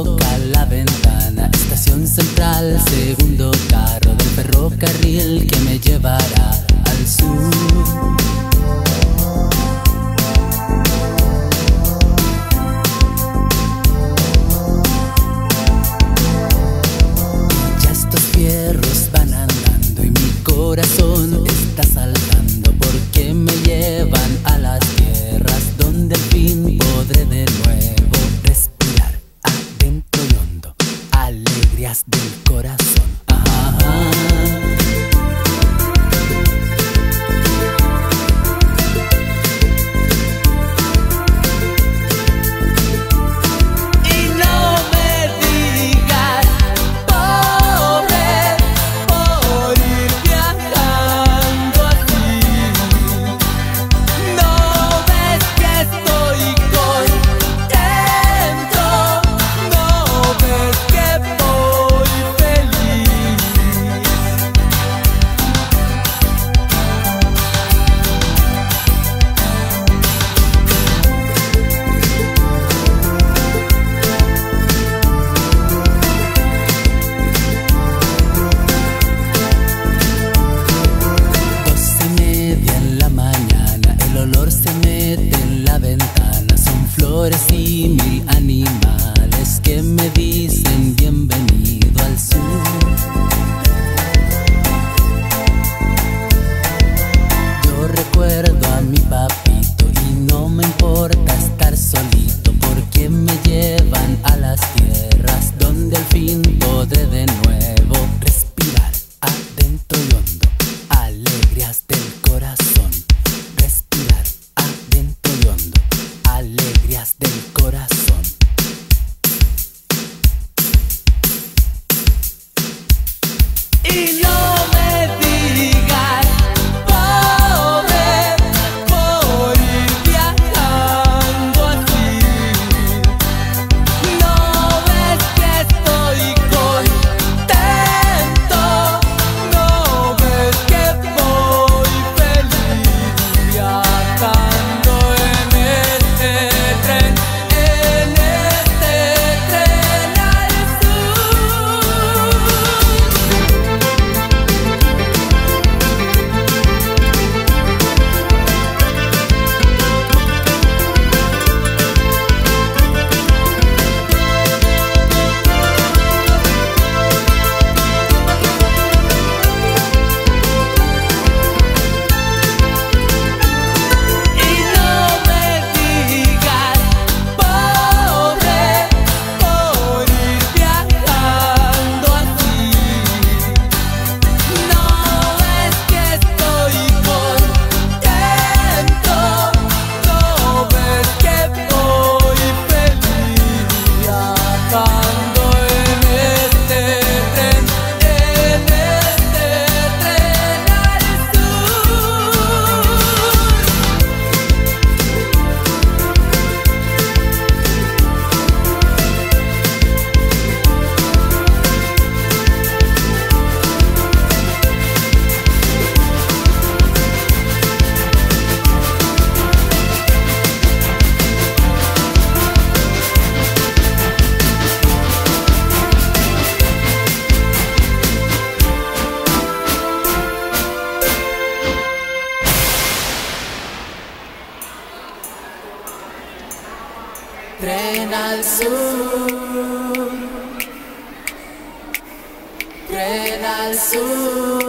toca la ventana. Estación Central, segundo carro del ferrocarril que me llevará al sur. Fierros van andando y mi corazón está saltando, porque me llevan a las tierras donde al fin podré de nuevo respirar adentro y hondo alegrías del corazón. Y mil animales que me dicen bienvenido al sur. Yo recuerdo a mi papito y no me importa estar solito, porque me llevan a las tierras donde al fin podré de nuevo respirar adentro y hondo alegrías del corazón. Respirar adentro y hondo alegrías del corazón. Y no me digas pobre por ir viajando así. No ves que estoy contento, no ves que voy feliz viajando en este tren. Tren al sur, tren al sur.